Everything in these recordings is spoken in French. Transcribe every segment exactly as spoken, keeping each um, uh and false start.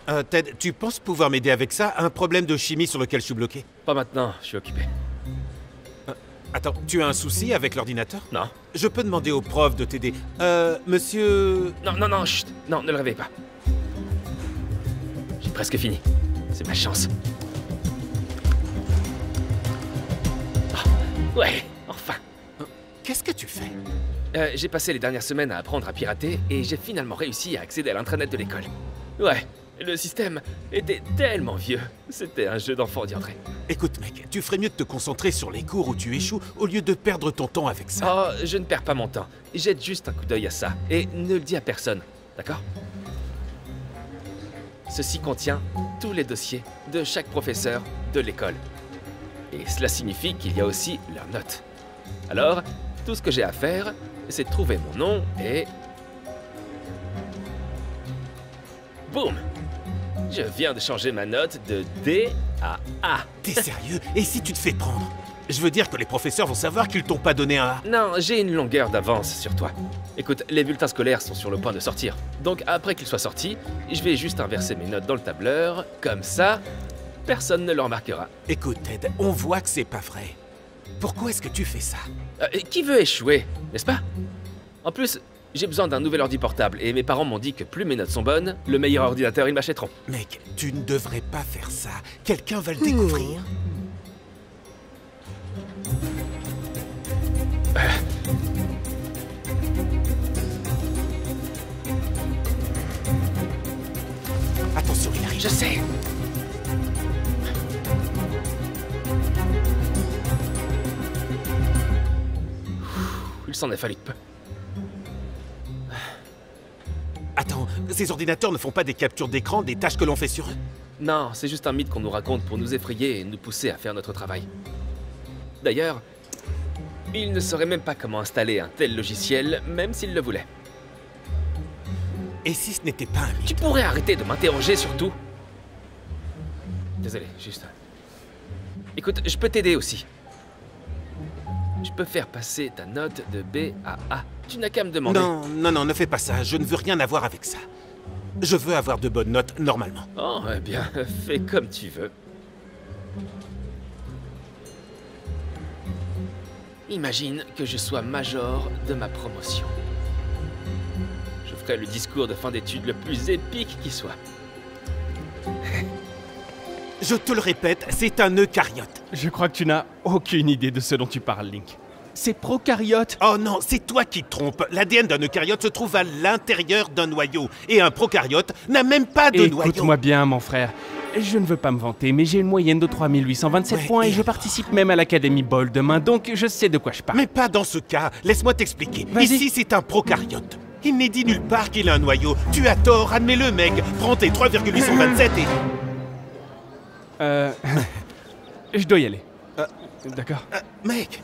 Euh, Ted, tu penses pouvoir m'aider avec ça? Un problème de chimie sur lequel je suis bloqué? Pas maintenant, je suis occupé. Euh, attends, tu as un souci avec l'ordinateur? Non. Je peux demander au prof de t'aider. Euh, monsieur... Non, non, non, chut. Non, ne le réveille pas. J'ai presque fini. C'est ma chance. Oh, ouais, enfin. Qu'est-ce que tu fais? Euh, j'ai passé les dernières semaines à apprendre à pirater et j'ai finalement réussi à accéder à l'intranet de l'école. Ouais, le système était tellement vieux. C'était un jeu d'enfant diantré. Écoute, mec, tu ferais mieux de te concentrer sur les cours où tu échoues au lieu de perdre ton temps avec ça. Oh, je ne perds pas mon temps. Jette juste un coup d'œil à ça et ne le dis à personne, d'accord? Ceci contient tous les dossiers de chaque professeur de l'école. Et cela signifie qu'il y a aussi leurs notes. Alors, tout ce que j'ai à faire, c'est de trouver mon nom et... Boum! Je viens de changer ma note de D à A. T'es sérieux? Et si tu te fais prendre? Je veux dire que les professeurs vont savoir qu'ils t'ont pas donné un A. Non, j'ai une longueur d'avance sur toi. Écoute, les bulletins scolaires sont sur le point de sortir. Donc après qu'ils soient sortis, je vais juste inverser mes notes dans le tableur. Comme ça, personne ne le remarquera. Écoute, Ted, on voit que c'est pas vrai. Pourquoi est-ce que tu fais ça? Euh, qui veut échouer, n'est-ce pas? En plus, j'ai besoin d'un nouvel ordi portable et mes parents m'ont dit que plus mes notes sont bonnes, le meilleur ordinateur ils m'achèteront. Mec, tu ne devrais pas faire ça. Quelqu'un va le découvrir. Euh. Attention, il arrive. Je sais. Il s'en est fallu de peu. Attends, ces ordinateurs ne font pas des captures d'écran des tâches que l'on fait sur eux? Non, c'est juste un mythe qu'on nous raconte pour nous effrayer et nous pousser à faire notre travail. D'ailleurs, ils ne sauraient même pas comment installer un tel logiciel, même s'ils le voulaient. Et si ce n'était pas un mythe? Tu pourrais arrêter de m'interroger sur tout? Désolé, juste... Écoute, je peux t'aider aussi. Je peux faire passer ta note de B à A. Tu n'as qu'à me demander. Non, non, non, ne fais pas ça. Je ne veux rien avoir avec ça. Je veux avoir de bonnes notes normalement. Oh, eh bien, fais comme tu veux. Imagine que je sois major de ma promotion. Je ferai le discours de fin d'études le plus épique qui soit. Je te le répète, c'est un eucaryote. Je crois que tu n'as aucune idée de ce dont tu parles, Link. C'est prokaryote. Oh non, c'est toi qui te trompes. L'A D N d'un eucaryote se trouve à l'intérieur d'un noyau. Et un prokaryote n'a même pas de noyau. Écoute-moi bien, mon frère. Je ne veux pas me vanter, mais j'ai une moyenne de trois mille huit cent vingt-sept Ouais, points et, et je alors participe même à l'Académie Ball demain, donc je sais de quoi je parle. Mais pas dans ce cas. Laisse-moi t'expliquer. Vas-y. Ici, c'est un prokaryote. Il n'est dit nulle part qu'il a un noyau. Tu as tort, admets-le, mec. Prends tes trois virgule huit cent vingt-sept et... Euh... je dois y aller. Euh, D'accord. Euh, mec.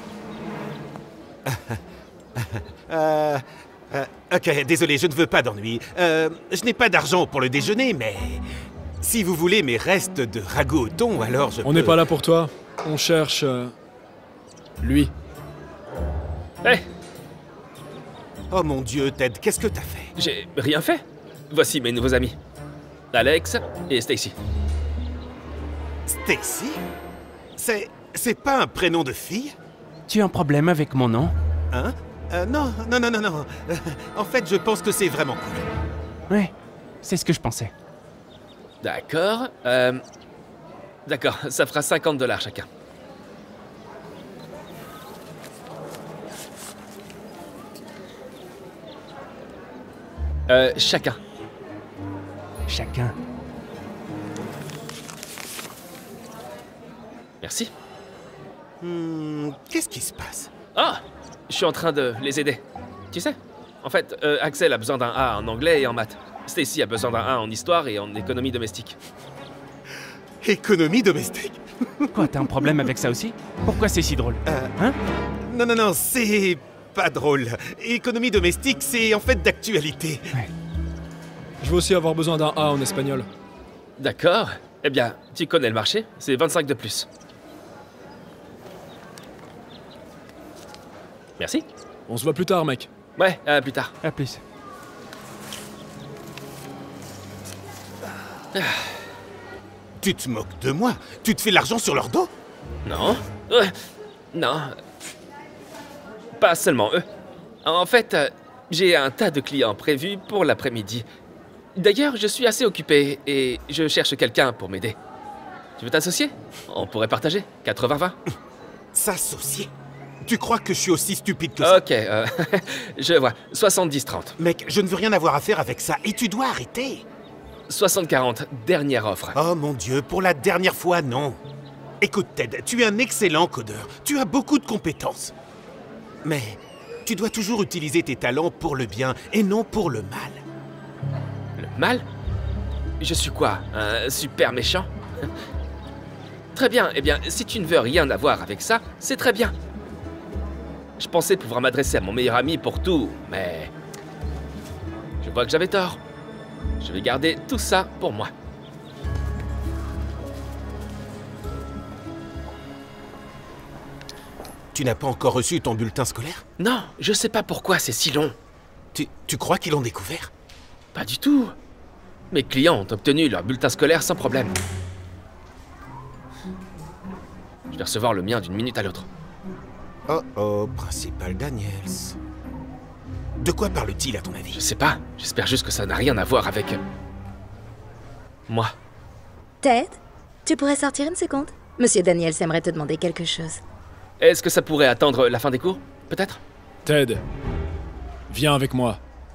euh, euh, ok, désolé, je ne veux pas d'ennui. Euh, je n'ai pas d'argent pour le déjeuner, mais... Si vous voulez mes restes de ragoût au thon, alors je On peux... n'est pas là pour toi. On cherche... euh, lui. Hé, Oh mon Dieu, Ted, qu'est-ce que t'as fait? j'ai rien fait. Voici mes nouveaux amis. Alex et Stacy. Stacy? C'est... c'est pas un prénom de fille? Tu as un problème avec mon nom? Hein? Euh, non, non, non, non, non. Euh, en fait, je pense que c'est vraiment cool. Ouais, c'est ce que je pensais. D'accord. Euh... D'accord, ça fera cinquante dollars chacun. Euh, chacun. Chacun. Merci. Hmm, qu'est-ce qui se passe? Ah! Je suis en train de les aider. Tu sais? En fait, euh, Axel a besoin d'un A en anglais et en maths. Stacy a besoin d'un A en histoire et en économie domestique. Économie domestique? Quoi, t'as un problème avec ça aussi? Pourquoi c'est si drôle? Euh, Hein? Non, non, non, c'est pas drôle. Économie domestique, c'est en fait d'actualité. Je veux aussi avoir besoin d'un A en espagnol. D'accord. Eh bien, tu connais le marché, c'est vingt-cinq de plus. Merci. On se voit plus tard, mec. Ouais, à plus tard. À plus. Tu te moques de moi? Tu te fais l'argent sur leur dos? Non. Euh, non. Pas seulement eux. En fait, euh, j'ai un tas de clients prévus pour l'après-midi. D'ailleurs, je suis assez occupé et je cherche quelqu'un pour m'aider. Tu veux t'associer? On pourrait partager. quatre-vingts vingt. S'associer? Tu crois que je suis aussi stupide que ça? Ok, euh, je vois. soixante-dix trente. Mec, je ne veux rien avoir à faire avec ça et tu dois arrêter. soixante quarante, dernière offre. Oh mon Dieu, pour la dernière fois, non. Écoute Ted, tu es un excellent codeur. Tu as beaucoup de compétences. Mais tu dois toujours utiliser tes talents pour le bien et non pour le mal. Le mal? Je suis quoi? Un super méchant? Très bien, eh bien, si tu ne veux rien avoir avec ça, c'est très bien. Je pensais pouvoir m'adresser à mon meilleur ami pour tout, mais... je vois que j'avais tort. Je vais garder tout ça pour moi. Tu n'as pas encore reçu ton bulletin scolaire? Non, je sais pas pourquoi c'est si long. Tu, tu crois qu'ils l'ont découvert? Pas du tout. Mes clients ont obtenu leur bulletin scolaire sans problème. Je vais recevoir le mien d'une minute à l'autre. Oh oh, principal Daniels. De quoi parle-t-il à ton avis? Je sais pas, j'espère juste que ça n'a rien à voir avec... moi. Ted, tu pourrais sortir une seconde? Monsieur Daniels aimerait te demander quelque chose. Est-ce que ça pourrait attendre la fin des cours, peut-être? Ted, viens avec moi.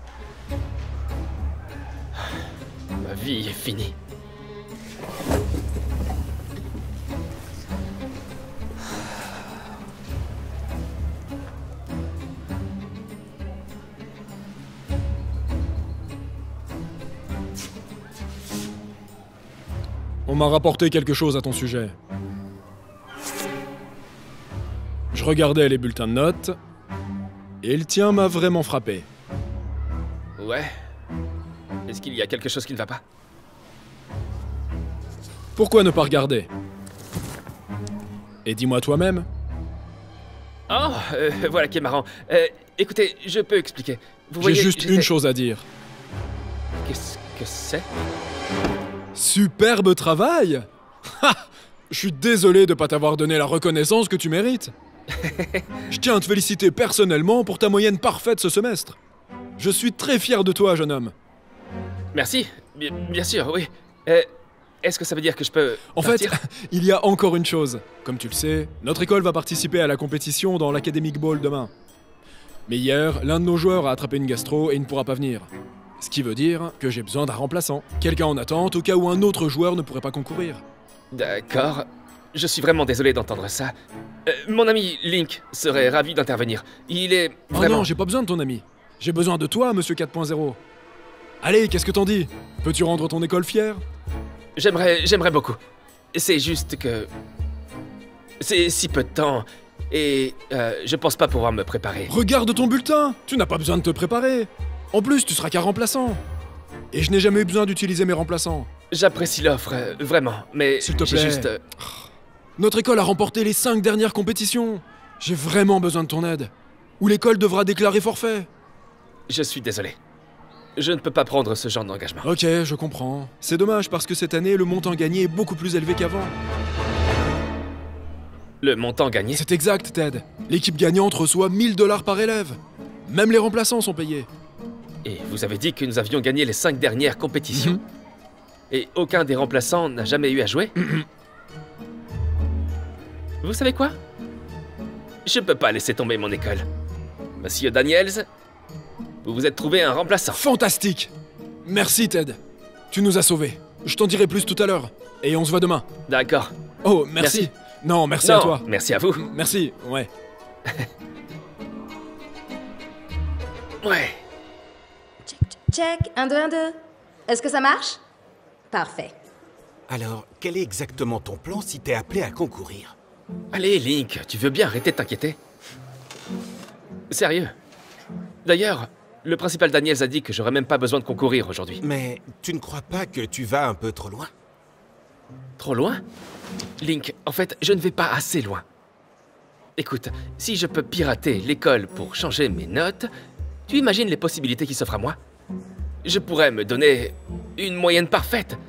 Ma vie est finie. On m'a rapporté quelque chose à ton sujet. Je regardais les bulletins de notes, et le tien m'a vraiment frappé. Ouais. Est-ce qu'il y a quelque chose qui ne va pas? Pourquoi ne pas regarder? Et dis-moi toi-même. Oh, euh, voilà qui est marrant. Euh, écoutez, je peux expliquer. Vous J'ai voyez, juste j'étais- une chose à dire. Qu'est-ce que c'est? Superbe travail! Ha! Je suis désolé de pas t'avoir donné la reconnaissance que tu mérites. Je tiens à te féliciter personnellement pour ta moyenne parfaite ce semestre. Je suis très fier de toi, jeune homme. Merci, bien, bien sûr, oui. Euh, Est-ce que ça veut dire que je peux En partir? fait, il y a encore une chose. Comme tu le sais, notre école va participer à la compétition dans l'Academic Ball demain. Mais hier, l'un de nos joueurs a attrapé une gastro et il ne pourra pas venir. Ce qui veut dire que j'ai besoin d'un remplaçant. Quelqu'un en attente au cas où un autre joueur ne pourrait pas concourir. D'accord. Je suis vraiment désolé d'entendre ça. Euh, mon ami Link serait ravi d'intervenir. Il est Oh vraiment... non, j'ai pas besoin de ton ami. J'ai besoin de toi, monsieur quatre point zéro. Allez, qu'est-ce que t'en dis? Peux-tu rendre ton école fière? J'aimerais, j'aimerais beaucoup. C'est juste que... c'est si peu de temps. Et euh, je pense pas pouvoir me préparer. Regarde ton bulletin. Tu n'as pas besoin de te préparer. En plus, tu seras qu'un remplaçant. Et je n'ai jamais eu besoin d'utiliser mes remplaçants. J'apprécie l'offre, euh, vraiment, mais S'il te j'ai plaît. juste... euh, Notre école a remporté les cinq dernières compétitions. J'ai vraiment besoin de ton aide. Ou l'école devra déclarer forfait. Je suis désolé. Je ne peux pas prendre ce genre d'engagement. Ok, je comprends. C'est dommage parce que cette année, le montant gagné est beaucoup plus élevé qu'avant. Le montant gagné... C'est exact, Ted. L'équipe gagnante reçoit mille dollars par élève. Même les remplaçants sont payés. Et vous avez dit que nous avions gagné les cinq dernières compétitions. Mhm. Et aucun des remplaçants n'a jamais eu à jouer. Vous savez quoi? Je peux pas laisser tomber mon école. Monsieur Daniels, vous vous êtes trouvé un remplaçant. Fantastique. Merci, Ted. Tu nous as sauvés. Je t'en dirai plus tout à l'heure. Et on se voit demain. D'accord. Oh, merci. Merci. Non, merci Non, à toi. merci à vous. Merci, ouais. Ouais. Check, check, un, deux, un, deux. Est-ce que ça marche? Parfait. Alors, quel est exactement ton plan si t'es appelé à concourir? Allez, Link, tu veux bien arrêter de t'inquiéter? Sérieux. D'ailleurs, le principal Daniels a dit que j'aurais même pas besoin de concourir aujourd'hui. Mais tu ne crois pas que tu vas un peu trop loin? Trop loin? Link, en fait, je ne vais pas assez loin. Écoute, si je peux pirater l'école pour changer mes notes, tu imagines les possibilités qui s'offrent à moi? Je pourrais me donner une moyenne parfaite.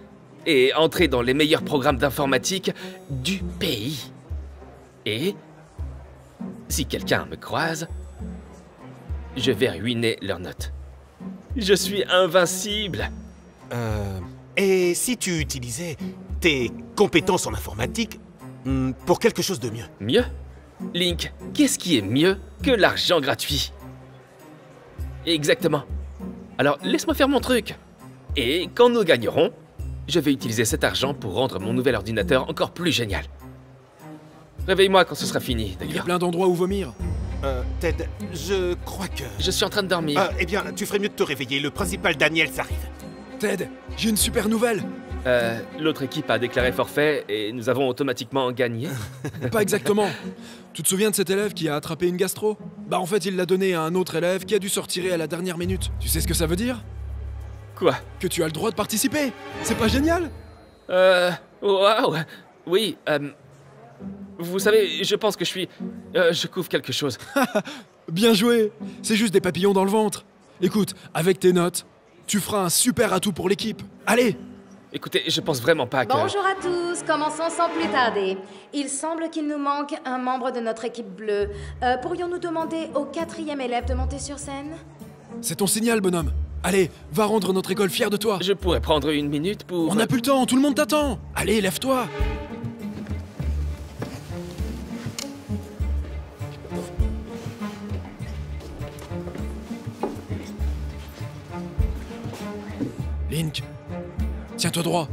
et entrer dans les meilleurs programmes d'informatique du pays. Et si quelqu'un me croise, je vais ruiner leurs notes. Je suis invincible. Euh... Et si tu utilisais tes compétences en informatique hmm, pour quelque chose de mieux? Mieux? Link, qu'est-ce qui est mieux que l'argent gratuit? Exactement. Alors, laisse-moi faire mon truc. Et quand nous gagnerons, je vais utiliser cet argent pour rendre mon nouvel ordinateur encore plus génial. Réveille-moi quand ce sera fini, Il y a d'ailleurs. plein d'endroits où vomir. Euh, Ted, je crois que... Je suis en train de dormir. Euh, eh bien, tu ferais mieux de te réveiller. Le principal Daniels arrive. Ted, j'ai une super nouvelle. Euh, l'autre équipe a déclaré forfait et nous avons automatiquement gagné. Pas exactement. Tu te souviens de cet élève qui a attrapé une gastro? Bah en fait, il l'a donné à un autre élève qui a dû se retirer à la dernière minute. Tu sais ce que ça veut dire? Quoi? Que tu as le droit de participer. C'est pas génial? Euh... Waouh. Oui, euh... Vous savez, je pense que je suis... Euh, je couvre quelque chose. Bien joué. C'est juste des papillons dans le ventre. Écoute, avec tes notes, tu feras un super atout pour l'équipe. Allez! Écoutez, je pense vraiment pas que... Bonjour à tous, commençons sans plus tarder. Il semble qu'il nous manque un membre de notre équipe bleue. Euh, Pourrions-nous demander au quatrième élève de monter sur scène? C'est ton signal, bonhomme. Allez, va rendre notre école fière de toi. Je pourrais prendre une minute pour... On n'a plus le temps, tout le monde t'attend. Allez, lève-toi. Link, tiens-toi droit.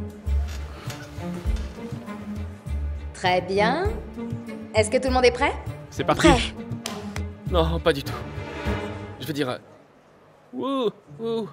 Très bien. Est-ce que tout le monde est prêt? C'est parti. Prêt. Non, pas du tout. Je veux dire... euh, Wouh, wouh.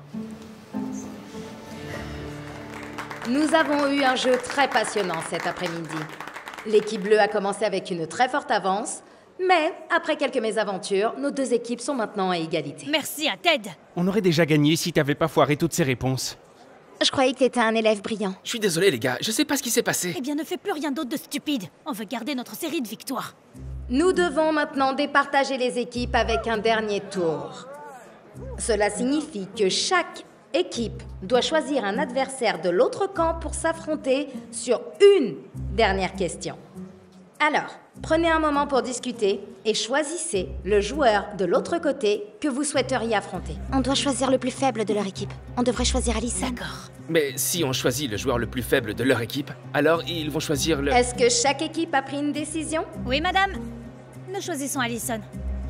Nous avons eu un jeu très passionnant cet après-midi. L'équipe bleue a commencé avec une très forte avance, mais après quelques mésaventures, nos deux équipes sont maintenant à égalité. Merci à Ted. On aurait déjà gagné si t'avais pas foiré toutes ces réponses. Je croyais que t'étais un élève brillant. Je suis désolé, les gars, je sais pas ce qui s'est passé. Eh bien, ne fais plus rien d'autre de stupide. On veut garder notre série de victoires. Nous devons maintenant départager les équipes avec un dernier tour. Cela signifie que chaque équipe doit choisir un adversaire de l'autre camp pour s'affronter sur une dernière question. Alors, prenez un moment pour discuter et choisissez le joueur de l'autre côté que vous souhaiteriez affronter. On doit choisir le plus faible de leur équipe. On devrait choisir Alison. D'accord. Mais si on choisit le joueur le plus faible de leur équipe, alors ils vont choisir le... Est-ce que chaque équipe a pris une décision? Oui, madame. Nous choisissons Alison.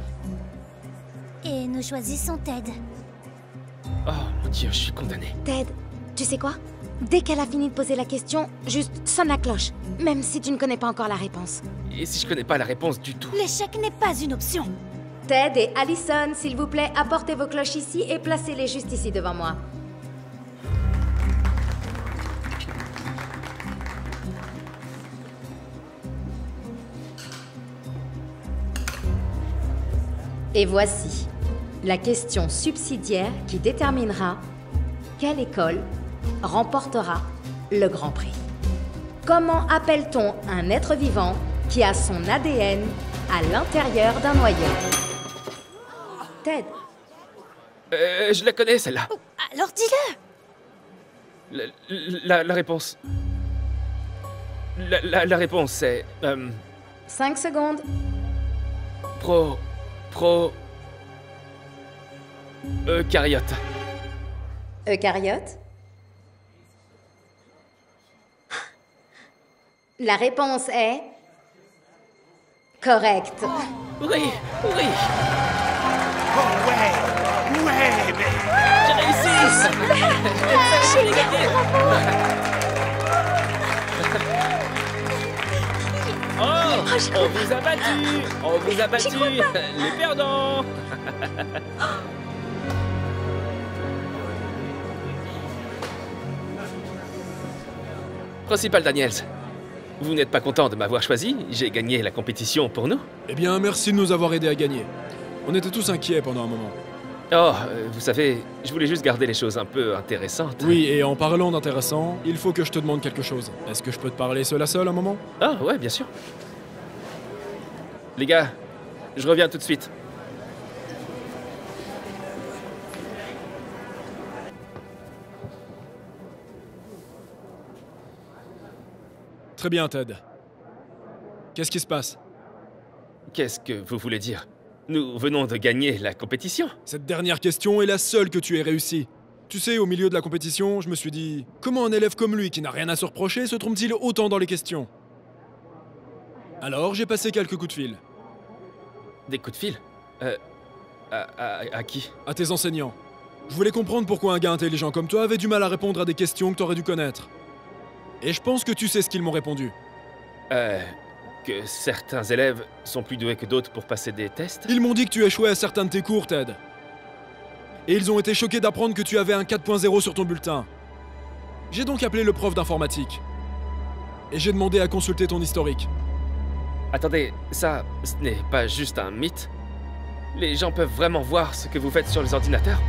Et nous choisissons Ted. Oh mon dieu, je suis condamné. Ted, tu sais quoi? Dès qu'elle a fini de poser la question, juste sonne la cloche, même si tu ne connais pas encore la réponse. Et si je connais pas la réponse du tout? L'échec n'est pas une option. Ted et Alison, s'il vous plaît, apportez vos cloches ici et placez-les juste ici devant moi. Et voici la question subsidiaire qui déterminera quelle école remportera le Grand Prix. Comment appelle-t-on un être vivant qui a son A D N à l'intérieur d'un noyau? Ted, Euh, je la connais, celle-là. Oh, alors dis-le. La, la, la réponse... La, la, la réponse, c'est... Euh, cinq secondes. pro... Pro... Eucaryote. Eucaryote. La réponse est... correcte. Oui, oui, Oh ouais! Ouais, mais... j'ai réussi. J'ai gagné. Oh, on vous a battu. On vous a battu. Les perdants. Principal Daniels, vous n'êtes pas content de m'avoir choisi? J'ai gagné la compétition pour nous. Eh bien, merci de nous avoir aidés à gagner. On était tous inquiets pendant un moment. Oh, euh, vous savez, je voulais juste garder les choses un peu intéressantes. Oui, et en parlant d'intéressant, il faut que je te demande quelque chose. Est-ce que je peux te parler seul à seul un moment? Ah, ouais, bien sûr. Les gars, je reviens tout de suite. Très bien, Ted. Qu'est-ce qui se passe? Qu'est-ce que vous voulez dire? Nous venons de gagner la compétition. Cette dernière question est la seule que tu aies réussi. Tu sais, au milieu de la compétition, je me suis dit... Comment un élève comme lui, qui n'a rien à se reprocher, se trompe-t-il autant dans les questions? Alors, j'ai passé quelques coups de fil. Des coups de fil? Euh... À, à, à qui? À tes enseignants. Je voulais comprendre pourquoi un gars intelligent comme toi avait du mal à répondre à des questions que t'aurais dû connaître. Et je pense que tu sais ce qu'ils m'ont répondu. Euh... Que certains élèves sont plus doués que d'autres pour passer des tests? Ils m'ont dit que tu échouais à certains de tes cours, Ted. Et ils ont été choqués d'apprendre que tu avais un quatre point zéro sur ton bulletin. J'ai donc appelé le prof d'informatique. Et j'ai demandé à consulter ton historique. Attendez, ça, ce n'est pas juste un mythe? Les gens peuvent vraiment voir ce que vous faites sur les ordinateurs?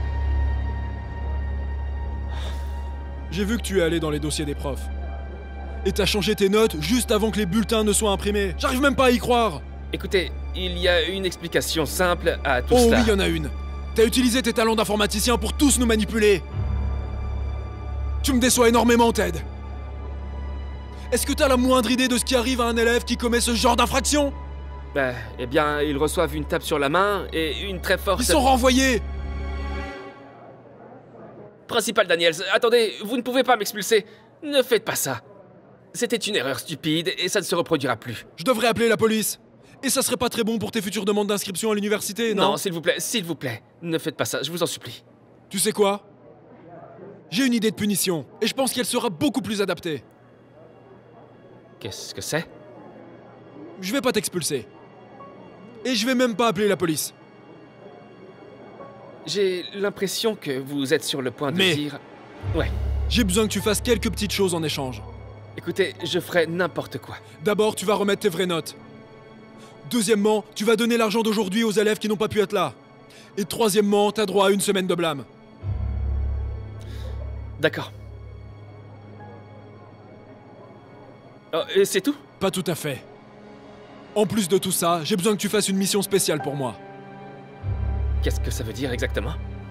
J'ai vu que tu es allé dans les dossiers des profs. Et t'as changé tes notes juste avant que les bulletins ne soient imprimés. J'arrive même pas à y croire. Écoutez, il y a une explication simple à tout Oh cela. oui, il y en a une. T'as utilisé tes talents d'informaticien pour tous nous manipuler. Tu me déçois énormément, Ted. Est-ce que t'as la moindre idée de ce qui arrive à un élève qui commet ce genre d'infraction? Bah, eh bien, ils reçoivent une tape sur la main et une très forte... Ils sont renvoyés. Principal Daniels, attendez, vous ne pouvez pas m'expulser. Ne faites pas ça. C'était une erreur stupide et ça ne se reproduira plus. Je devrais appeler la police. Et ça serait pas très bon pour tes futures demandes d'inscription à l'université, non? Non, s'il vous plaît, s'il vous plaît, ne faites pas ça, je vous en supplie. Tu sais quoi? J'ai une idée de punition, et je pense qu'elle sera beaucoup plus adaptée. Qu'est-ce que c'est? Je vais pas t'expulser. Et je vais même pas appeler la police. J'ai l'impression que vous êtes sur le point de Mais... dire... Ouais. J'ai besoin que tu fasses quelques petites choses en échange. Écoutez, je ferai n'importe quoi. D'abord, tu vas remettre tes vraies notes. Deuxièmement, tu vas donner l'argent d'aujourd'hui aux élèves qui n'ont pas pu être là. Et troisièmement, t'as droit à une semaine de blâme. D'accord. Oh, et c'est tout? Pas tout à fait. En plus de tout ça, j'ai besoin que tu fasses une mission spéciale pour moi. Qu'est-ce que ça veut dire exactement?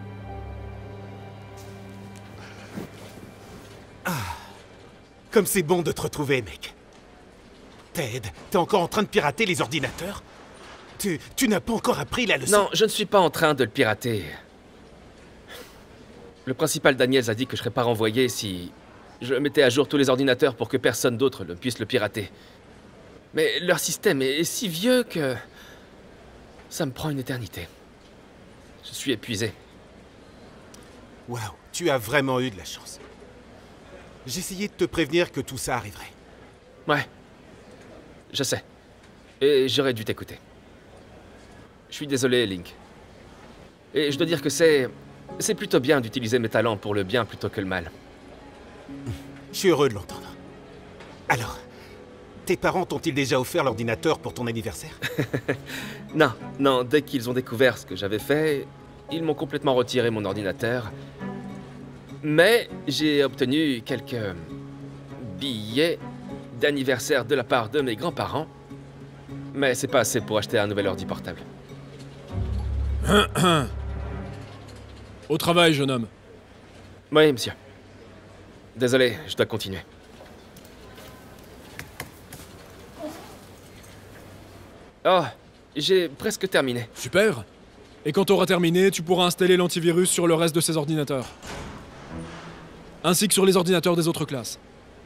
Comme c'est bon de te retrouver, mec. Ted, t'es encore en train de pirater les ordinateurs? Tu, tu n'as pas encore appris la leçon? Non, je ne suis pas en train de le pirater. Le principal Daniels a dit que je serais pas renvoyé si je mettais à jour tous les ordinateurs pour que personne d'autre ne puisse le pirater. Mais leur système est si vieux que... ça me prend une éternité. Je suis épuisé. Waouh, tu as vraiment eu de la chance. J'essayais de te prévenir que tout ça arriverait. Ouais. Je sais. Et j'aurais dû t'écouter. Je suis désolé, Link. Et je dois dire que c'est... c'est plutôt bien d'utiliser mes talents pour le bien plutôt que le mal. Je suis heureux de l'entendre. Alors, tes parents t'ont-ils déjà offert l'ordinateur pour ton anniversaire? Non, non, dès qu'ils ont découvert ce que j'avais fait, ils m'ont complètement retiré mon ordinateur. Mais j'ai obtenu quelques billets d'anniversaire de la part de mes grands-parents. Mais c'est pas assez pour acheter un nouvel ordi portable. Au travail, jeune homme. Oui, monsieur. Désolé, je dois continuer. Oh, j'ai presque terminé. Super. Et quand t'auras terminé, tu pourras installer l'antivirus sur le reste de ces ordinateurs. Ainsi que sur les ordinateurs des autres classes.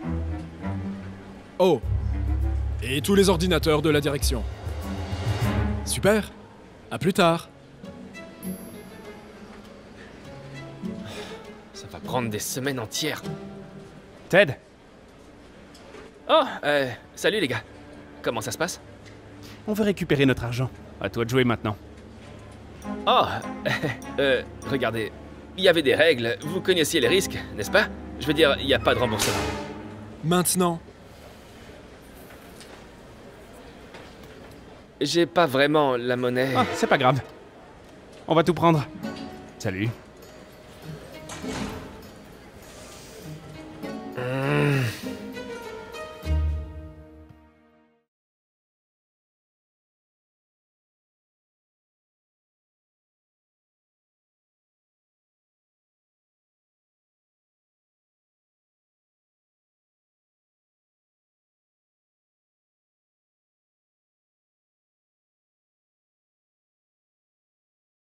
Oh. Et tous les ordinateurs de la direction. Super. À plus tard. Ça va prendre des semaines entières. Ted, Oh, euh, salut les gars. Comment ça se passe? on veut récupérer notre argent. À toi de jouer maintenant. Oh, euh, regardez, il y avait des règles, vous connaissiez les risques, n'est-ce pas? Je veux dire, il n'y a pas de remboursement. Maintenant. J'ai pas vraiment la monnaie. Ah, c'est pas grave. On va tout prendre. Salut.